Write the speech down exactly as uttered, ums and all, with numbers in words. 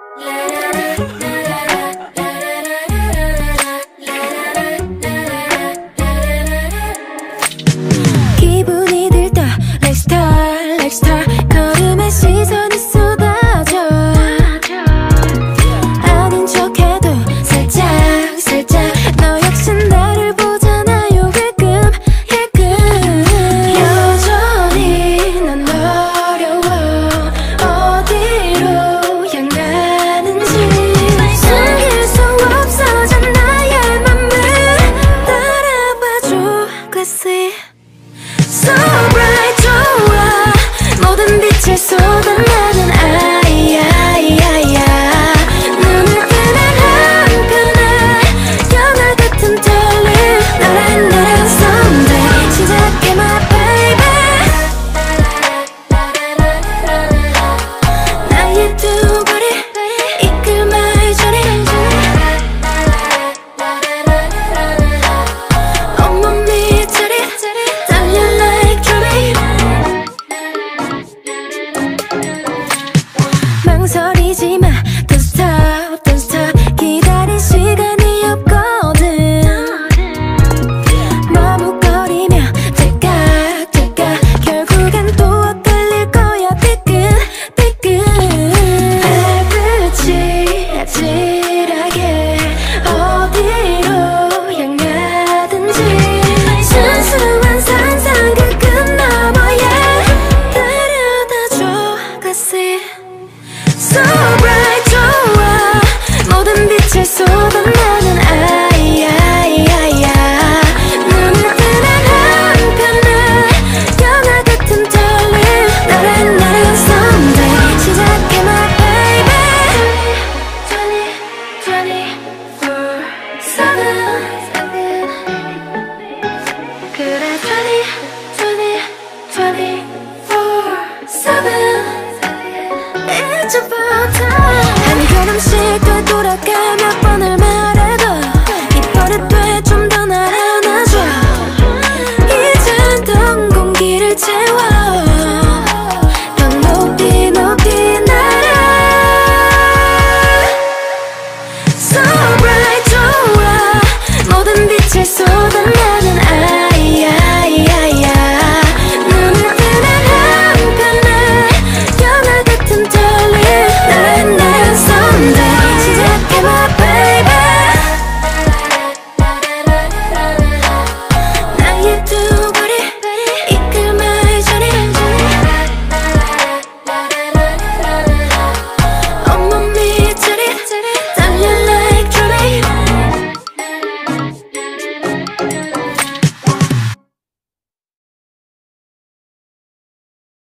기분이 들다 like star like star 걸음에 시선이 쏟아져 아닌 척해도 살짝 살짝 너 역시 나를 보잖아요 힐끔 힐끔 여전히 난 어려워 어디로 향하는지 숨길 수 없어져 나의 맘을 따라봐줘 Glassy So bright 좋아 모든 빛을 쏟아나는 아이야이야이야 눈을 뜨는 한편에 영화 같은 떨림 나란 나란 someday 시작해 my baby 나의 두 발이 이끌 my journey 온몸이 차리 달려 like drumming 망설이지 마 Don't stop don't stop 기다릴 시간이 없거든 머뭇거리며 떼깍떼깍 결국엔 또 엇갈릴 거야 삐끗 삐끗 발끝이 아찔하게 어디로 향하든지 순수한 상상 그 끝 너머에 데려다줘 Glassy So bright 좋아 모든 빛을 쏟아나는 아이야이야이야 눈을 뜨는 한편에 영화 같은 떨림 나란 나란 someday 시작해 my baby twenty, twenty-four seven 그래 twenty, twenty, twenty-four seven It's about time 한 걸음씩